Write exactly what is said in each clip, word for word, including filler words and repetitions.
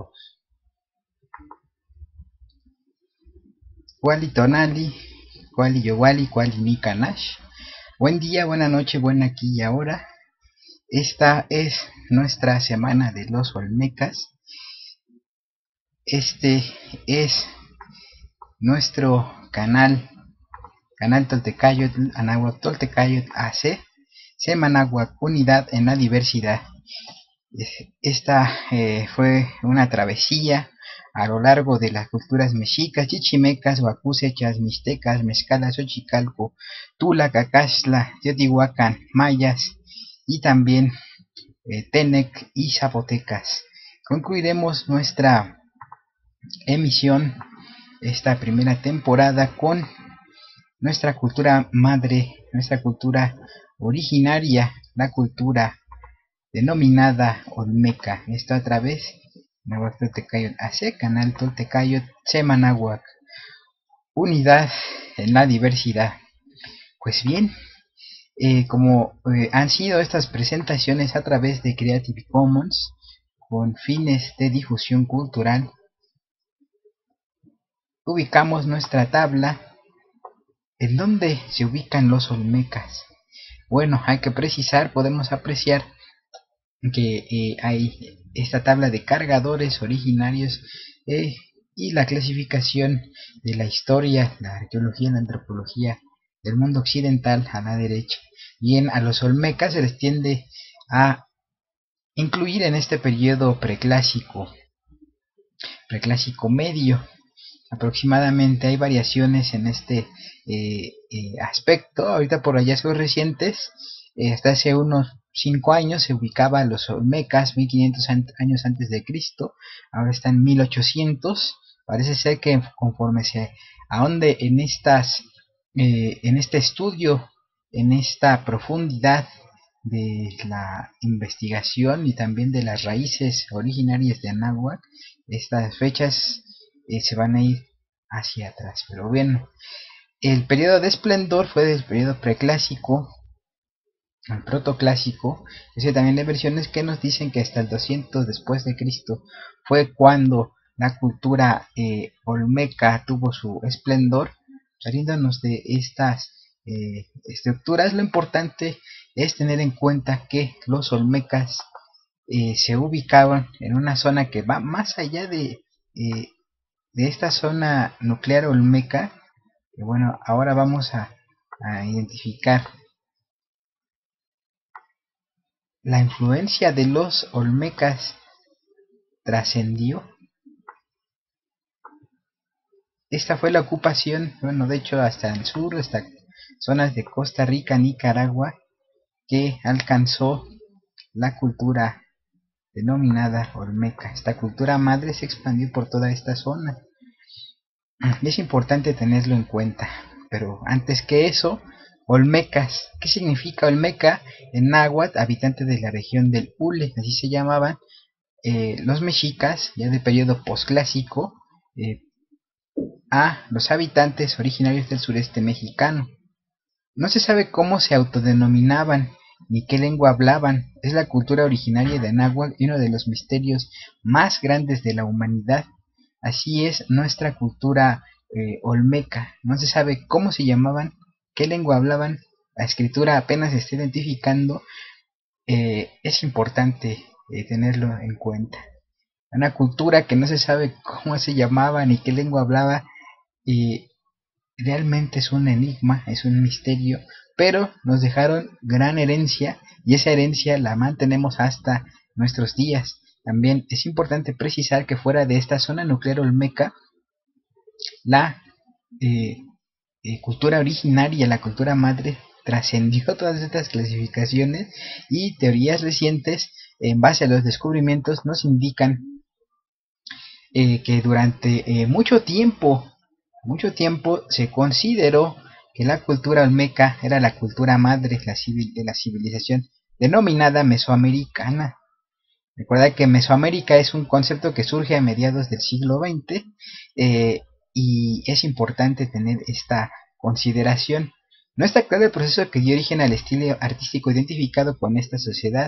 Wali Tonali, Wali Yowali, Wali Nikanash. Buen día, buena noche, buena aquí y ahora. Esta es nuestra semana de los Olmecas. Este es nuestro canal, canal Toltecayotl, Anáhuac Toltecayotl A C, Semanáhuac Unidad en la Diversidad. Esta eh, fue una travesía a lo largo de las culturas mexicas, chichimecas, huacusechas, mixtecas, mezcalas, xochicalco, tula, cacasla, teotihuacán, mayas y también eh, tenec y zapotecas. Concluiremos nuestra emisión, esta primera temporada, con nuestra cultura madre, nuestra cultura originaria, la cultura denominada Olmeca. Esto a través de Anáhuac Toltecayotl A C, canal Toltecayotl, Semanáhuac, unidad en la diversidad. Pues bien, eh, como eh, han sido estas presentaciones a través de Creative Commons con fines de difusión cultural, ubicamos nuestra tabla. ¿En dónde se ubican los Olmecas? Bueno, hay que precisar, podemos apreciar que eh, hay esta tabla de cargadores originarios eh, y la clasificación de la historia, la arqueología, la antropología del mundo occidental a la derecha. Bien, a los Olmecas se les tiende a incluir en este periodo preclásico, preclásico medio. Aproximadamente hay variaciones en este eh, eh, aspecto. Ahorita por hallazgos recientes, eh, hasta hace unos cinco años se ubicaba a los Olmecas mil quinientos años antes de Cristo, ahora está en mil ochocientos. Parece ser que conforme se ahonde en estas eh, en este estudio, en esta profundidad de la investigación y también de las raíces originarias de Anáhuac, estas fechas eh, se van a ir hacia atrás. Pero bien, el periodo de esplendor fue del periodo preclásico al protoclásico. Es que también hay versiones que nos dicen que hasta el doscientos después de Cristo fue cuando la cultura eh, olmeca tuvo su esplendor. Saliéndonos de estas eh, estructuras, lo importante es tener en cuenta que los olmecas eh, se ubicaban en una zona que va más allá de, eh, de esta zona nuclear olmeca. Y bueno, ahora vamos a, a identificar la influencia de los olmecas. Trascendió. Esta fue la ocupación, bueno, de hecho hasta el sur, hasta zonas de Costa Rica, Nicaragua, que alcanzó la cultura denominada olmeca. Esta cultura madre se expandió por toda esta zona. Y es importante tenerlo en cuenta. Pero antes que eso, olmecas. ¿Qué significa olmeca? En náhuatl, habitante de la región del Hule, así se llamaban eh, los mexicas, ya de periodo posclásico, eh, a los habitantes originarios del sureste mexicano. No se sabe cómo se autodenominaban ni qué lengua hablaban. Es la cultura originaria de Anáhuac y uno de los misterios más grandes de la humanidad. Así es nuestra cultura eh, olmeca. No se sabe cómo se llamaban, qué lengua hablaban. La escritura apenas se está identificando. Eh, es importante eh, tenerlo en cuenta. Una cultura que no se sabe cómo se llamaba ni qué lengua hablaba. Y realmente es un enigma, es un misterio, pero nos dejaron gran herencia y esa herencia la mantenemos hasta nuestros días. También es importante precisar que fuera de esta zona nuclear olmeca, la eh, eh, cultura originaria, la cultura madre, trascendió todas estas clasificaciones y teorías recientes en base a los descubrimientos nos indican eh, que durante eh, mucho tiempo mucho tiempo se consideró que la cultura olmeca era la cultura madre la civil, de la civilización denominada mesoamericana. Recuerda que Mesoamérica es un concepto que surge a mediados del siglo veinte eh, y es importante tener esta consideración. No está claro el proceso que dio origen al estilo artístico identificado con esta sociedad.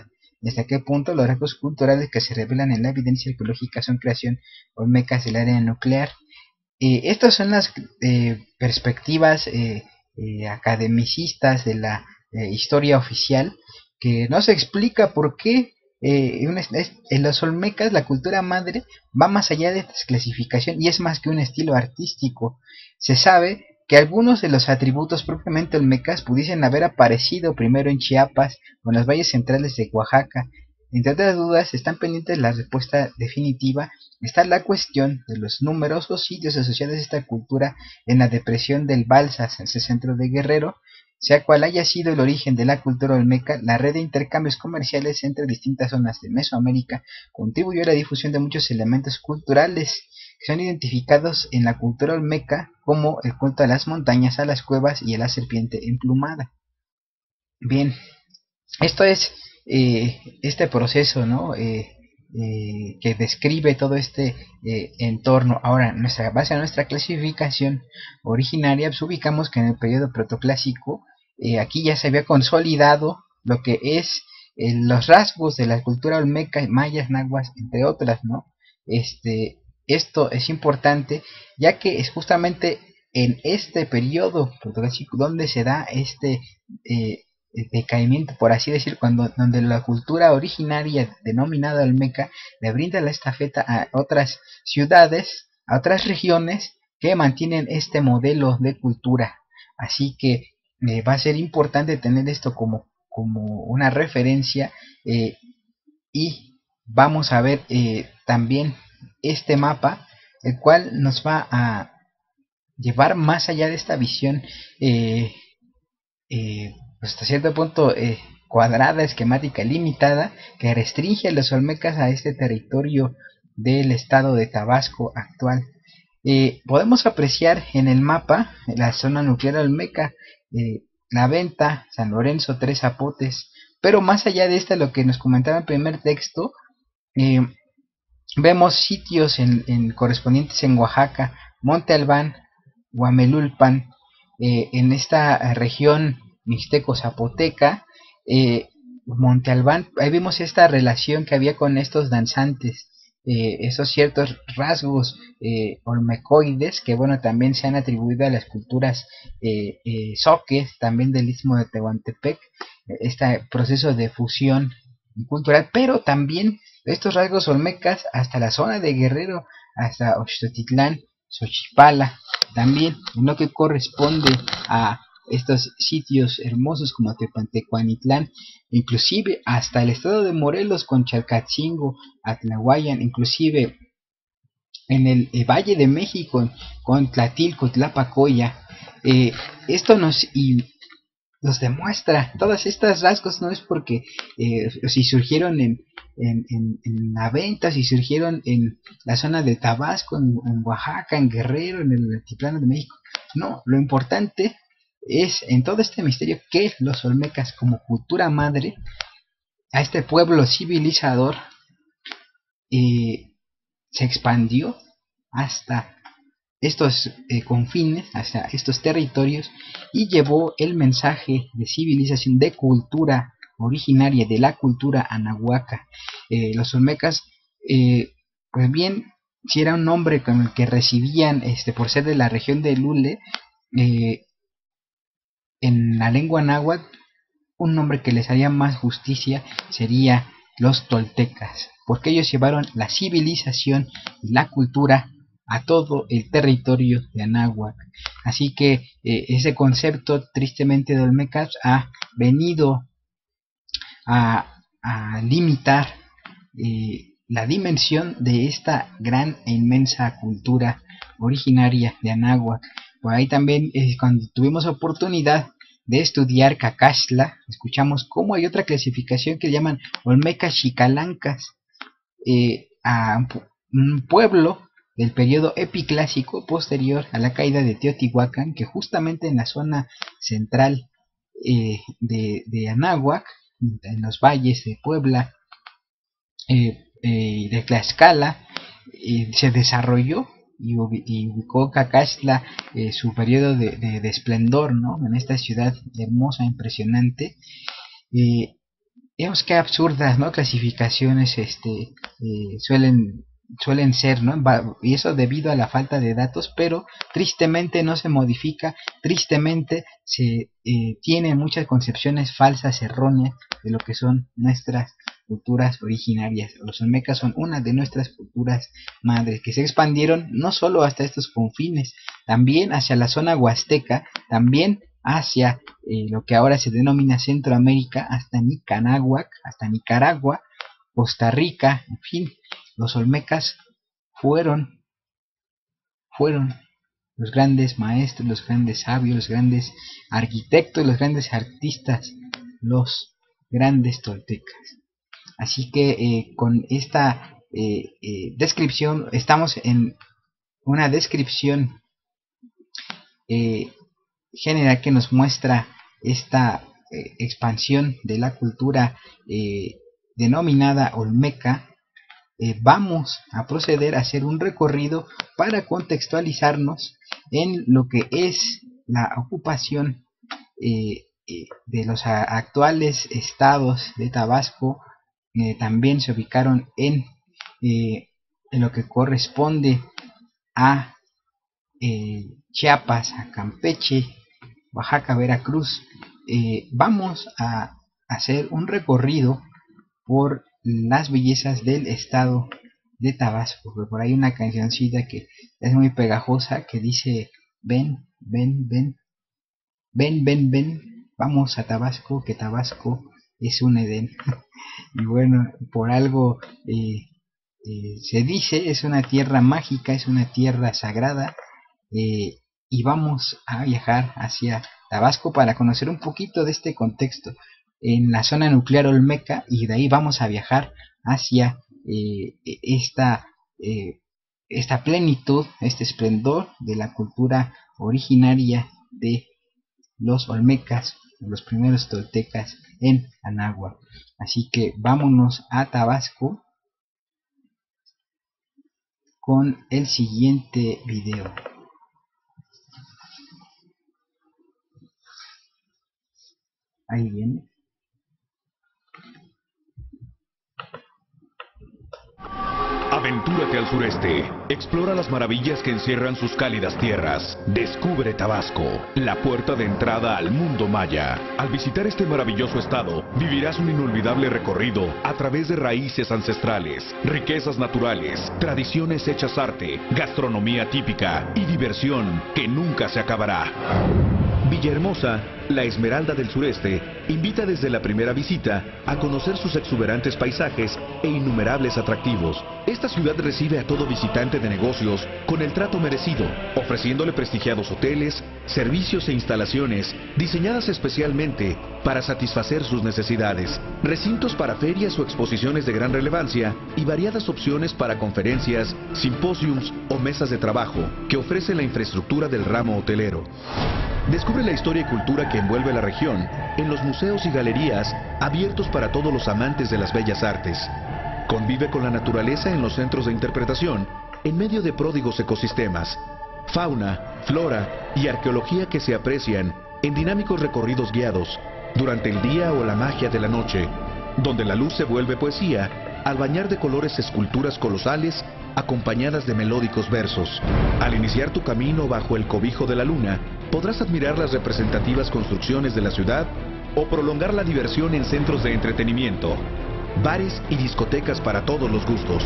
y hasta qué punto los rasgos culturales que se revelan en la evidencia arqueológica son creación olmecas del área nuclear. Eh, estas son las eh, perspectivas eh, eh, academicistas de la eh, historia oficial, que no se explica por qué eh, un, en los olmecas la cultura madre va más allá de esta clasificación y es más que un estilo artístico. Se sabe que algunos de los atributos propiamente olmecas pudiesen haber aparecido primero en Chiapas o en los valles centrales de Oaxaca. Entre otras dudas, están pendientes la respuesta definitiva. Está la cuestión de los numerosos sitios asociados a esta cultura en la depresión del Balsas, en ese centro de Guerrero. Sea cual haya sido el origen de la cultura olmeca, la red de intercambios comerciales entre distintas zonas de Mesoamérica contribuyó a la difusión de muchos elementos culturales que son identificados en la cultura olmeca, como el culto a las montañas, a las cuevas y a la serpiente emplumada. Bien, esto es eh, este proceso, ¿no? Eh, eh, que describe todo este eh, entorno. Ahora, nuestra base a nuestra clasificación originaria, pues ubicamos que en el periodo protoclásico eh, aquí ya se había consolidado lo que es eh, los rasgos de la cultura olmeca, mayas, nahuas, entre otras, ¿no? Este, esto es importante, ya que es justamente en este periodo protoclásico donde se da este eh, decaimiento, por así decir, cuando donde la cultura originaria denominada olmeca le brinda la estafeta a otras ciudades, a otras regiones que mantienen este modelo de cultura. Así que eh, va a ser importante tener esto como, como una referencia eh, y vamos a ver eh, también este mapa, el cual nos va a llevar más allá de esta visión eh, eh, hasta cierto punto eh, cuadrada, esquemática, limitada, que restringe a los olmecas a este territorio del estado de Tabasco actual. Eh, podemos apreciar en el mapa la zona nuclear olmeca, eh, La Venta, San Lorenzo, Tres Zapotes, pero más allá de esta, lo que nos comentaba el primer texto, eh, vemos sitios en, en correspondientes en Oaxaca, Monte Albán, Huamelulpan, eh, en esta región mixteco-zapoteca, eh, Monte Albán, ahí vimos esta relación que había con estos danzantes, eh, esos ciertos rasgos eh, olmecoides que bueno también se han atribuido a las culturas eh, eh, zoques, también del istmo de Tehuantepec, este proceso de fusión cultural, pero también estos rasgos olmecas hasta la zona de Guerrero, hasta Oxtotitlán, Xochipala, también en lo que corresponde a estos sitios hermosos como Tepantecuanitlán, inclusive hasta el estado de Morelos con Chalcatzingo, Atlahuayan, inclusive en el eh, Valle de México con Tlatilco, Tlapacoya. Eh, esto nos y nos demuestra todas estas rasgos, no es porque eh, si surgieron en, en, en, en la venta, si surgieron en la zona de Tabasco, en, en Oaxaca, en Guerrero, en el altiplano de México. No, lo importante es en todo este misterio que los olmecas como cultura madre a este pueblo civilizador eh, se expandió hasta estos eh, confines, hasta estos territorios, y llevó el mensaje de civilización, de cultura originaria, de la cultura anahuaca. Eh, los olmecas, eh, pues bien, si era un nombre con el que recibían, este, por ser de la región de Lule, eh, en la lengua náhuatl, un nombre que les haría más justicia sería los toltecas, porque ellos llevaron la civilización y la cultura a todo el territorio de Anáhuac. Así que eh, ese concepto tristemente de olmecas ha venido a, a limitar eh, la dimensión de esta gran e inmensa cultura originaria de Anáhuac. Por ahí también eh, cuando tuvimos oportunidad de estudiar Cacaxtla, escuchamos cómo hay otra clasificación que llaman olmecas chicalancas, eh, a un pueblo del periodo epiclásico posterior a la caída de Teotihuacán, que justamente en la zona central eh, de, de Anáhuac, en los valles de Puebla, eh, eh, de Tlaxcala, eh, se desarrolló y, y ubicó Cacaxtla eh, su periodo de, de, de esplendor, ¿no? En esta ciudad hermosa, impresionante. Eh, Digamos que absurdas, ¿no? Clasificaciones este, eh, suelen, suelen ser, ¿no? Y eso debido a la falta de datos, pero tristemente no se modifica, tristemente se eh, tiene muchas concepciones falsas, erróneas de lo que son nuestras culturas originarias. Los olmecas son una de nuestras culturas madres que se expandieron no solo hasta estos confines, también hacia la zona huasteca, también hacia eh, lo que ahora se denomina Centroamérica, hasta Nicaragua, hasta Nicaragua, Costa Rica, en fin, los olmecas fueron, fueron los grandes maestros, los grandes sabios, los grandes arquitectos, los grandes artistas, los grandes toltecas. Así que eh, con esta eh, eh, descripción, estamos en una descripción eh, general que nos muestra esta eh, expansión de la cultura eh, denominada olmeca. Eh, vamos a proceder a hacer un recorrido para contextualizarnos en lo que es la ocupación eh, eh, de los actuales estados de Tabasco. Eh, también se ubicaron en, eh, en lo que corresponde a eh, Chiapas, a Campeche, Oaxaca, Veracruz. Eh, vamos a hacer un recorrido por las bellezas del estado de Tabasco. Por ahí una cancioncita que es muy pegajosa que dice: ven, ven, ven, ven, ven, ven, vamos a Tabasco, que Tabasco es un Edén. Y bueno, por algo eh, eh, se dice, es una tierra mágica, es una tierra sagrada. Eh, y vamos a viajar hacia Tabasco para conocer un poquito de este contexto en la zona nuclear olmeca, y de ahí vamos a viajar hacia eh, esta, eh, esta plenitud, este esplendor de la cultura originaria de los olmecas, los primeros toltecas en Anáhuac. Así que vámonos a Tabasco con el siguiente video. Ahí viene. Aventúrate al sureste. Explora las maravillas que encierran sus cálidas tierras. Descubre Tabasco, la puerta de entrada al mundo maya. Al visitar este maravilloso estado, vivirás un inolvidable recorrido a través de raíces ancestrales, riquezas naturales, tradiciones hechas arte, gastronomía típica y diversión que nunca se acabará. Villahermosa, la Esmeralda del Sureste, invita desde la primera visita a conocer sus exuberantes paisajes e innumerables atractivos. Esta ciudad recibe a todo visitante de negocios con el trato merecido, ofreciéndole prestigiados hoteles, servicios e instalaciones diseñadas especialmente para satisfacer sus necesidades, recintos para ferias o exposiciones de gran relevancia y variadas opciones para conferencias, simposiums o mesas de trabajo que ofrece la infraestructura del ramo hotelero. Descubre la historia y cultura que envuelve la región en los museos y galerías abiertos para todos los amantes de las bellas artes. Convive con la naturaleza en los centros de interpretación en medio de pródigos ecosistemas, fauna, flora y arqueología que se aprecian en dinámicos recorridos guiados durante el día o la magia de la noche, donde la luz se vuelve poesía al bañar de colores esculturas colosales acompañadas de melódicos versos. Al iniciar tu camino bajo el cobijo de la luna, podrás admirar las representativas construcciones de la ciudad o prolongar la diversión en centros de entretenimiento, bares y discotecas para todos los gustos.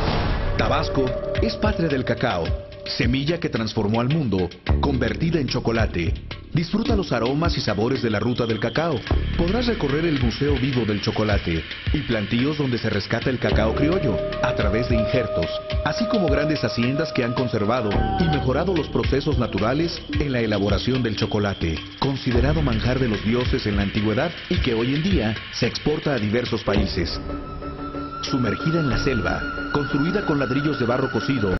Tabasco es patria del cacao, semilla que transformó al mundo, convertida en chocolate. Disfruta los aromas y sabores de la ruta del cacao. Podrás recorrer el Museo Vivo del Chocolate y plantíos donde se rescata el cacao criollo a través de injertos, así como grandes haciendas que han conservado y mejorado los procesos naturales en la elaboración del chocolate, considerado manjar de los dioses en la antigüedad y que hoy en día se exporta a diversos países. Sumergida en la selva, construida con ladrillos de barro cocido,